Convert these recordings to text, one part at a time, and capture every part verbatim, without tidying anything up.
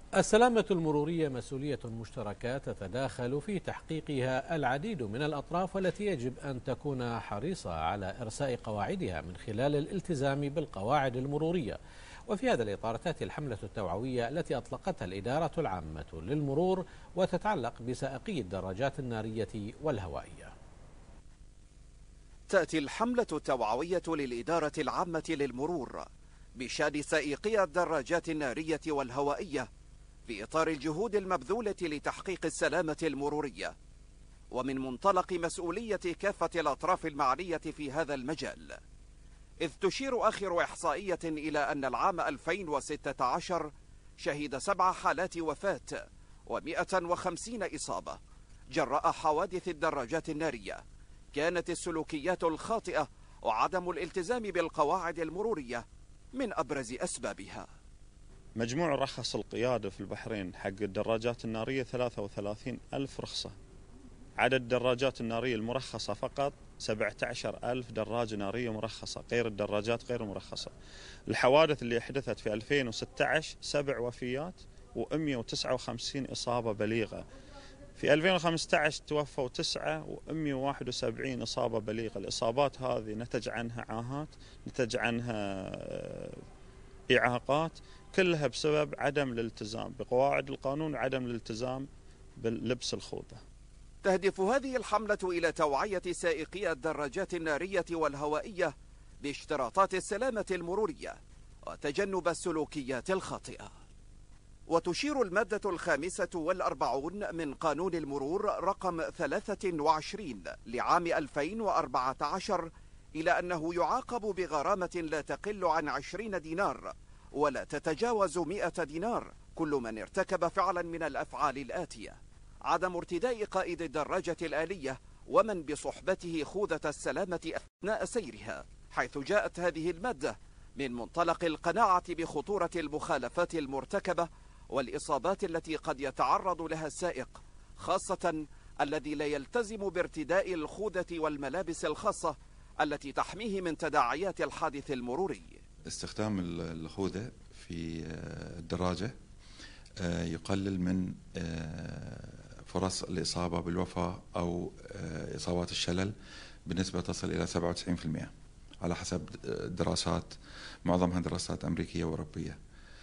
السلامة المرورية مسؤولية مشتركة تتداخل في تحقيقها العديد من الأطراف، والتي يجب أن تكون حريصة على إرساء قواعدها من خلال الالتزام بالقواعد المرورية. وفي هذا الإطار تأتي الحملة التوعوية التي أطلقتها الإدارة العامة للمرور، وتتعلق بسائقي الدراجات النارية والهوائية. تأتي الحملة التوعوية للإدارة العامة للمرور بشأن سائقي الدراجات النارية والهوائية في إطار الجهود المبذولة لتحقيق السلامة المرورية، ومن منطلق مسؤولية كافة الأطراف المعنية في هذا المجال. إذ تشير آخر إحصائية إلى أن العام ألفين وستة عشر شهد سبع حالات وفاة ومئة وخمسين إصابة جراء حوادث الدراجات النارية. كانت السلوكيات الخاطئة وعدم الالتزام بالقواعد المرورية من أبرز أسبابها. مجموع رخص القيادة في البحرين حق الدراجات النارية ثلاثة وثلاثين ألف رخصة. عدد الدراجات النارية المرخصة فقط سبعة عشر ألف دراجة نارية مرخصة، غير الدراجات غير المرخصة. الحوادث اللي حدثت في ألفين وستة عشر سبع وفيات ومئة وتسعة وخمسين إصابة بليغة. في ألفين وخمسة عشر توفوا تسعة ومئة وواحد وسبعين إصابة بليغة. الإصابات هذه نتج عنها عاهات، نتج عنها إعاقات، كلها بسبب عدم الالتزام بقواعد القانون وعدم الالتزام باللبس الخوذة. تهدف هذه الحملة إلى توعية سائقي الدراجات النارية والهوائية باشتراطات السلامة المرورية وتجنب السلوكيات الخاطئة. وتشير المادة الخامسة والأربعون من قانون المرور رقم ثلاثة وعشرين لعام ألفين وأربعة عشر إلى أنه يعاقب بغرامة لا تقل عن عشرين دينار ولا تتجاوز مئة دينار كل من ارتكب فعلا من الأفعال الآتية: عدم ارتداء قائد الدراجة الآلية ومن بصحبته خوذة السلامة أثناء سيرها، حيث جاءت هذه المادة من منطلق القناعة بخطورة المخالفات المرتكبة والإصابات التي قد يتعرض لها السائق، خاصة الذي لا يلتزم بارتداء الخوذة والملابس الخاصة التي تحميه من تداعيات الحادث المروري. استخدام الخوذة في الدراجة يقلل من فرص الإصابة بالوفاة أو إصابات الشلل بنسبة تصل إلى سبعة وتسعين بالمئة على حسب دراسات، معظمها دراسات أمريكية وأوروبية.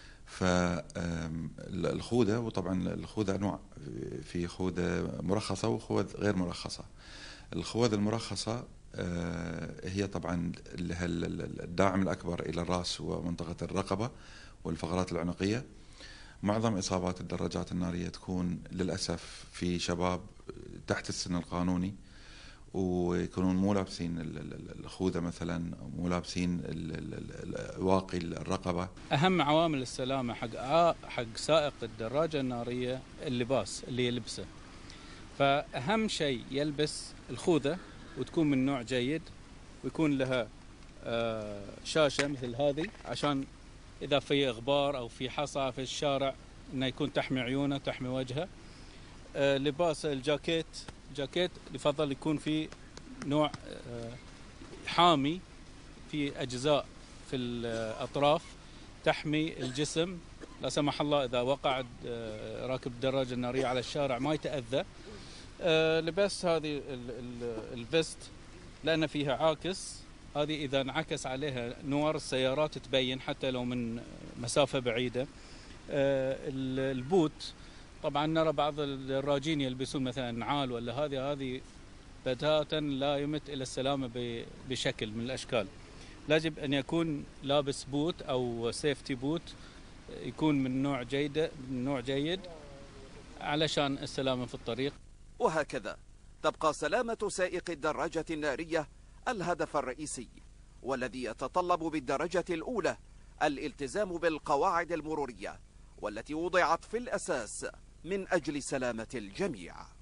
فالخوذة، وطبعا الخوذة أنواع، في خوذة مرخصة وخوذ غير مرخصة. الخوذ المرخصة هي طبعا لها الداعم الأكبر إلى الرأس ومنطقة الرقبة والفقرات العنقية. معظم إصابات الدراجات النارية تكون للأسف في شباب تحت السن القانوني، ويكونون مو لابسين الخوذة مثلا، مو لابسين واقي الرقبة. أهم عوامل السلامة حق حق سائق الدراجة النارية اللباس اللي يلبسه. فأهم شيء يلبس الخوذة وتكون من نوع جيد، ويكون لها شاشة مثل هذه عشان إذا في غبار أو في حصى في الشارع إنه يكون تحمي عيونه تحمي وجهه. لباس الجاكيت، جاكيت يفضل يكون في نوع حامي في أجزاء في الأطراف تحمي الجسم، لا سمح الله إذا وقع راكب الدراجة النارية على الشارع ما يتأذى. لباس هذه الفيست لأن فيها عاكس، هذه إذا انعكس عليها نور السيارات تبين حتى لو من مسافة بعيدة. البوت طبعا نرى بعض الدراجين يلبسون مثلا نعال ولا هذه هذه بتاتا لا يمت إلى السلامة بشكل من الأشكال. يجب أن يكون لابس بوت أو سيفتي بوت يكون من نوع جيد من نوع جيد علشان السلامة في الطريق. وهكذا تبقى سلامة سائق الدراجة النارية الهدف الرئيسي، والذي يتطلب بالدرجة الأولى الالتزام بالقواعد المرورية، والتي وضعت في الأساس من أجل سلامة الجميع.